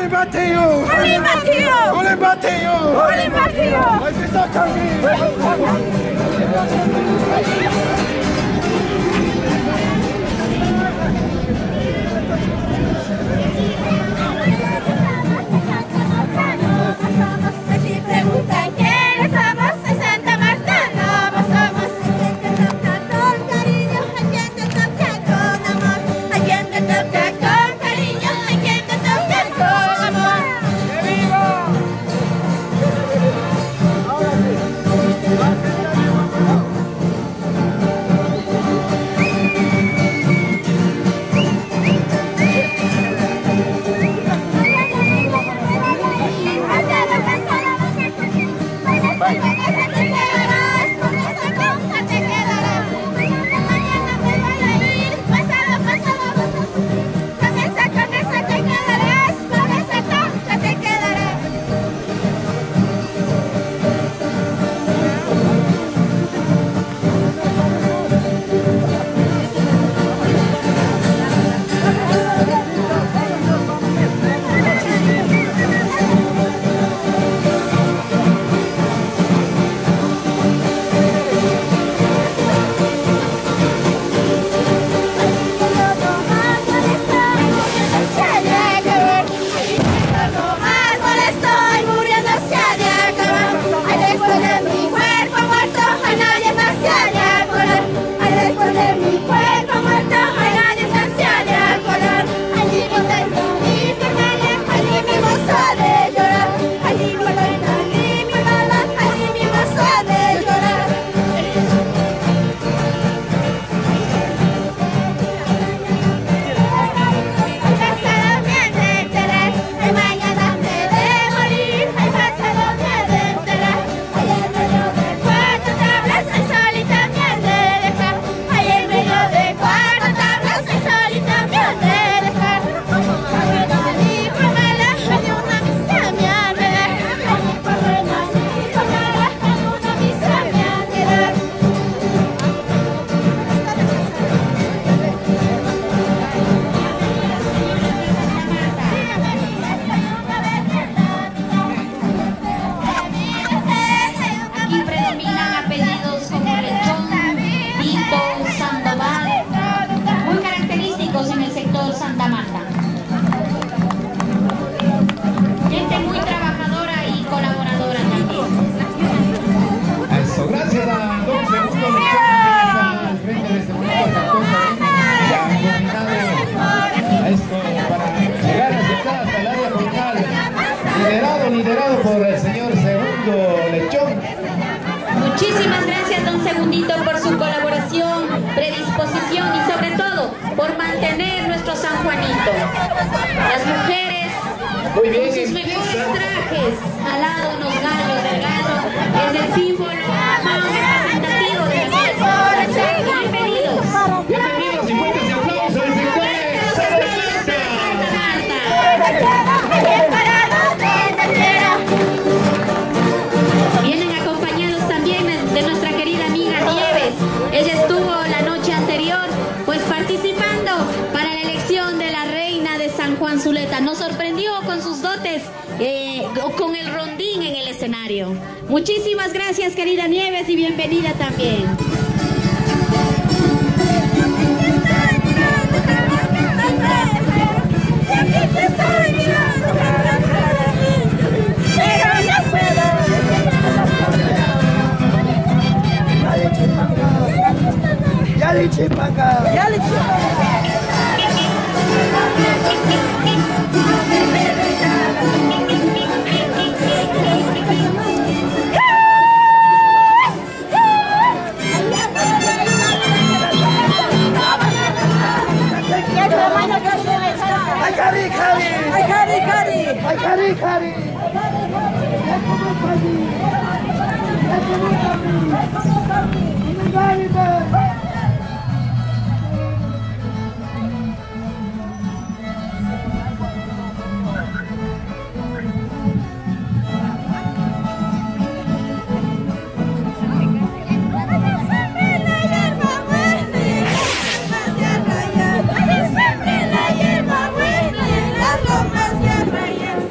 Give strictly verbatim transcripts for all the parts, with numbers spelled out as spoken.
Olin bateu! Olin bateu! Olin bateu! Olin bateu! Mas está caminho! Liderado por el señor Segundo Lechón. Muchísimas gracias, don Segundito, por su colaboración, predisposición y sobre todo por mantener nuestro San Juanito. Las mujeres, muy bien, con sus mejores trajes, al lado unos gallos del gallo, es el símbolo más representativo de la iglesia. Bienvenidos. Bienvenidos y fuertes aplausos al sector de Santa Marta. Vienen acompañados también de nuestra querida amiga Nieves. Ella estuvo la noche anterior pues participando para la elección de la reina de San Juan Zuleta. Nos sorprendió con sus dotes, eh, con el rondín en el escenario. Muchísimas gracias, querida Nieves, y bienvenida también. Yali Chipanga! Yali Ay, Cari, Cari! Ay, Cari, Cari! Ay, Cari, Cari! Siempre la hierba buena, las lomas de arrayar.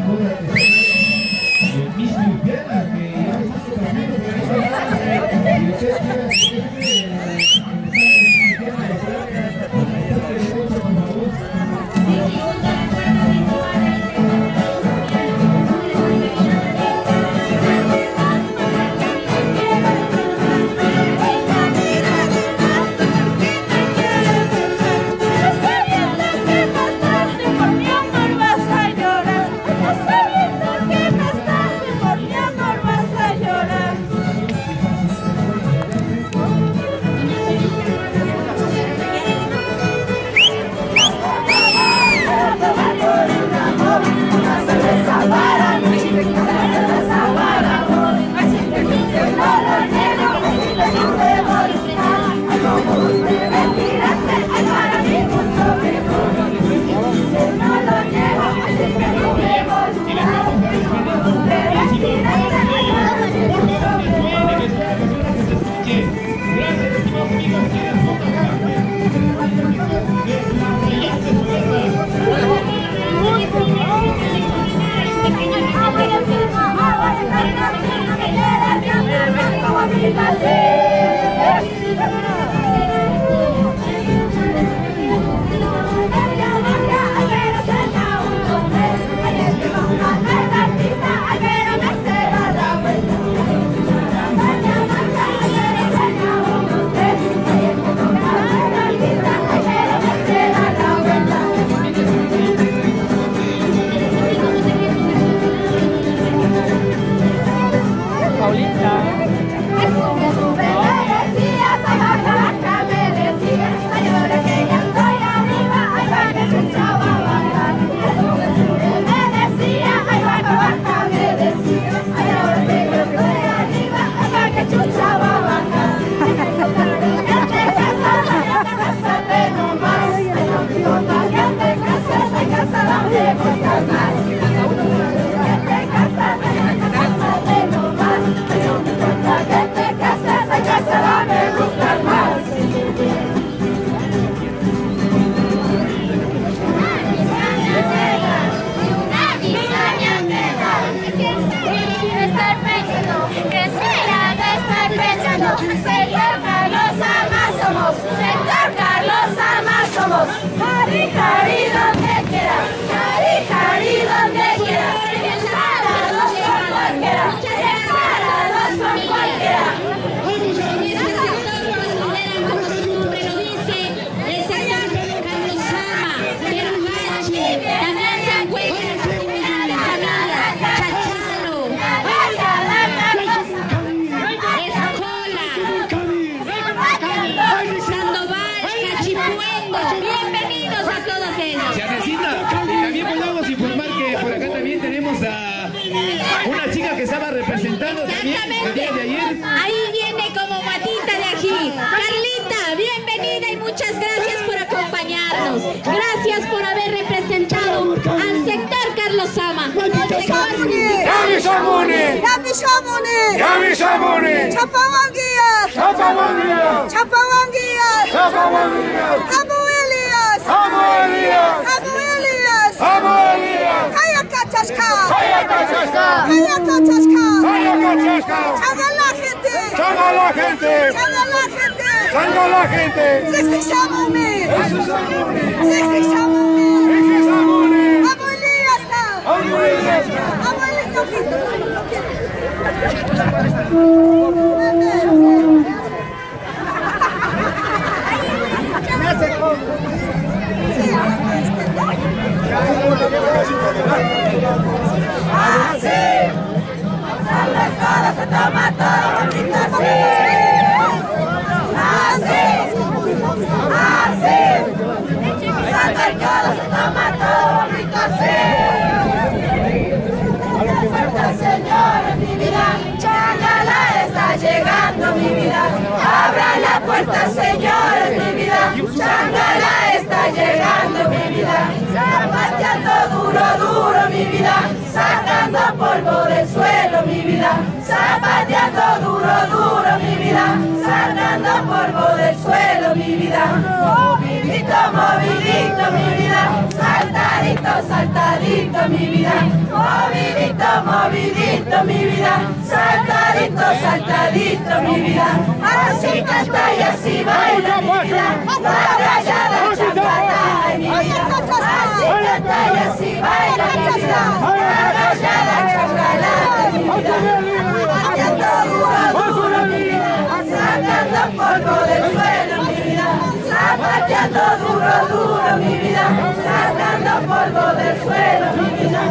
Jari, jari, donde quiera. Jari, jari, donde quiera. Separados por cualquiera. Separados por cualquiera. Como su nombre lo dice, el sector Carlos Sama, Perugachi, también se encuentra familia, Chachalo, Escola, Sandoval, Cachipuendo. Bienvenidos a todos ellos. Yanecita, y también podemos informar que por acá también tenemos a una chica que estaba representando también el día de ayer. Ahí viene como matita de ají. Carlita, bienvenida y muchas gracias por acompañarnos. Gracias por haber representado al sector Carlos Sama. Yami Samuni! Yami Samuni! Yami Samuni! Chapawangia! Chapawangia! Chapawangia! Chapawangia! Abu Elias! Abu Elias! Abu Elias! Abu Elias! Kaya Kachaska! Kaya Kachaska! Kaya Kachaska! Kaya Kachaska! ¡Changa la gente! ¡Changa la gente! ¡Changa la gente! ¡Changa la gente! ¡Sixty Samuni! ¡Sixty Samuni! ¡Sixty Samuni! Abu Elias! Abu Elias! Abu se toma todo, maldita sea. Así, así. Salta el codo, se toma todo, maldita sea. Puerta, Señor, en mi vida, Changala está llegando, mi vida. Abra la puerta, Señor, en mi vida, Changala está llegando, mi vida. Zapateando duro, duro, mi vida, sacando polvo del suelo, mi vida. Zapateando duro, duro, mi vida, sacando polvo del suelo, mi vida. Movidito, movidito, mi vida, saltadito. Saltadito, saltadito mi vida, movidito, movidito mi vida, saltadito, saltadito mi vida, así canta y así baila mi vida, la rayada chacalá mi vida, así canta y así baila mi vida, la rayada chacalá mi vida, sacando duro, duro mi vida, sacando polvo del suelo mi vida, zapateando duro, duro mi vida, sacando polvo del suelo mi vida,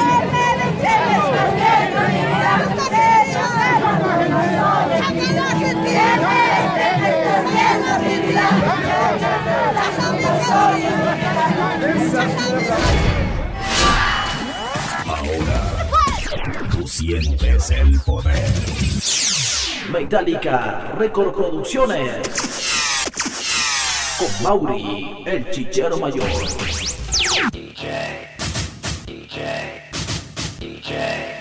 Ahora tú sientes el poder. Metallica Record Producciones con Mauri, el chichero mayor. D J, D J, D J.